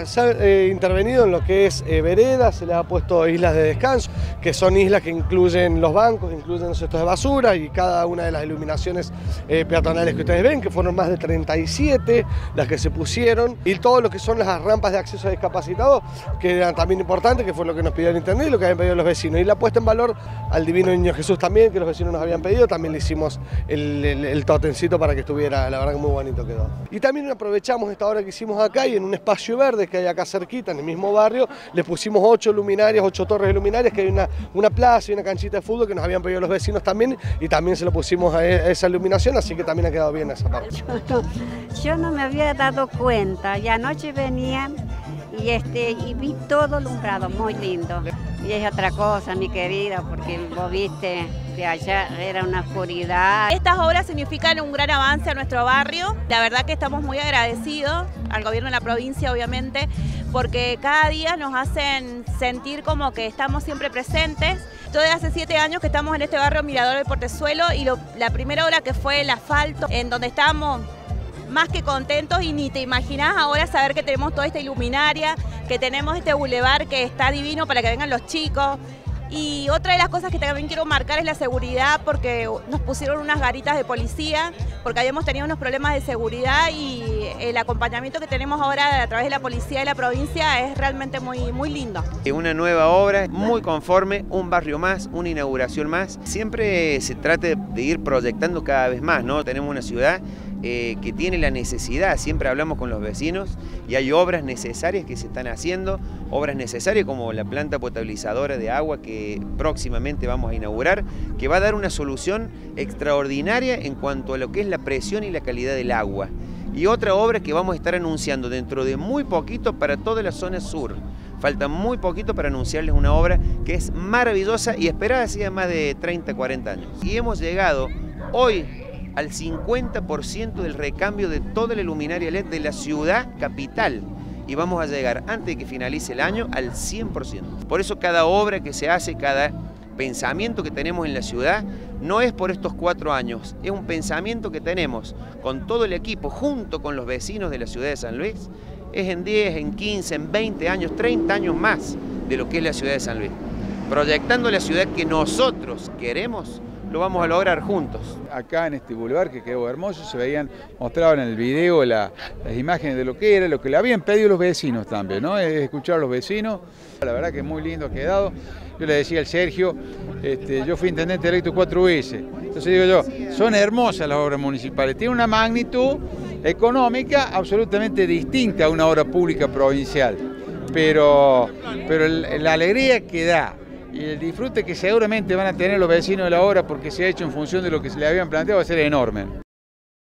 Se ha intervenido en lo que es veredas, se le ha puesto islas de descanso, que son islas que incluyen los bancos, incluyen los cestos de basura y cada una de las iluminaciones peatonales que ustedes ven, que fueron más de 37 las que se pusieron, y todo lo que son las rampas de acceso a discapacitados, que eran también importantes, que fue lo que nos pidió el internet y lo que habían pedido los vecinos. Y la puesta en valor al Divino Niño Jesús también, que los vecinos nos habían pedido, también le hicimos el totencito para que estuviera, la verdad que muy bonito quedó. Y también aprovechamos esta hora que hicimos acá y en un espacio verde que hay acá cerquita, en el mismo barrio, le pusimos 8 luminarias, 8 torres de luminarias, que hay una plaza y una canchita de fútbol que nos habían pedido los vecinos también, y también se lo pusimos a esa iluminación, así que también ha quedado bien esa parte. Yo no me había dado cuenta, y anoche venía y vi todo alumbrado, muy lindo. Y es otra cosa, mi querida, porque vos viste, de allá era una oscuridad. Estas obras significan un gran avance a nuestro barrio. La verdad que estamos muy agradecidos al gobierno de la provincia, obviamente, porque cada día nos hacen sentir como que estamos siempre presentes. Yo desde hace 7 años que estamos en este barrio Mirador del Portezuelo, y la primera obra que fue el asfalto, en donde estábamos más que contentos, y ni te imaginás ahora saber que tenemos toda esta iluminaria, que tenemos este bulevar que está divino para que vengan los chicos. Y otra de las cosas que también quiero marcar es la seguridad, porque nos pusieron unas garitas de policía, porque habíamos tenido unos problemas de seguridad, y el acompañamiento que tenemos ahora a través de la policía de la provincia es realmente muy lindo. Una nueva obra, muy conforme, un barrio más, una inauguración más. Siempre se trata de ir proyectando cada vez más, ¿no? Tenemos una ciudad que tiene la necesidad, siempre hablamos con los vecinos y hay obras necesarias que se están haciendo, obras necesarias como la planta potabilizadora de agua que próximamente vamos a inaugurar, que va a dar una solución extraordinaria en cuanto a lo que es la presión y la calidad del agua. Y otra obra que vamos a estar anunciando dentro de muy poquito para toda la zona sur. Falta muy poquito para anunciarles una obra que es maravillosa y esperada hacía más de 30, 40 años. Y hemos llegado hoy al 50% del recambio de toda la luminaria LED de la ciudad capital, y vamos a llegar antes de que finalice el año al 100%. Por eso cada obra que se hace, cada pensamiento que tenemos en la ciudad, no es por estos 4 años, es un pensamiento que tenemos con todo el equipo, junto con los vecinos de la ciudad de San Luis, es en 10, en 15, en 20 años, 30 años más de lo que es la ciudad de San Luis. Proyectando la ciudad que nosotros queremos, lo vamos a lograr juntos. Acá en este bulevar que quedó hermoso, se veían, mostraban en el video las imágenes de lo que era, lo que le habían pedido los vecinos también, ¿no? Escuchar a los vecinos, la verdad que es muy lindo ha quedado. Yo le decía al Sergio, yo fui intendente electo 4 veces, entonces digo yo, son hermosas las obras municipales, tienen una magnitud económica absolutamente distinta a una obra pública provincial, pero la alegría que da y el disfrute que seguramente van a tener los vecinos de la obra porque se ha hecho en función de lo que se le habían planteado va a ser enorme.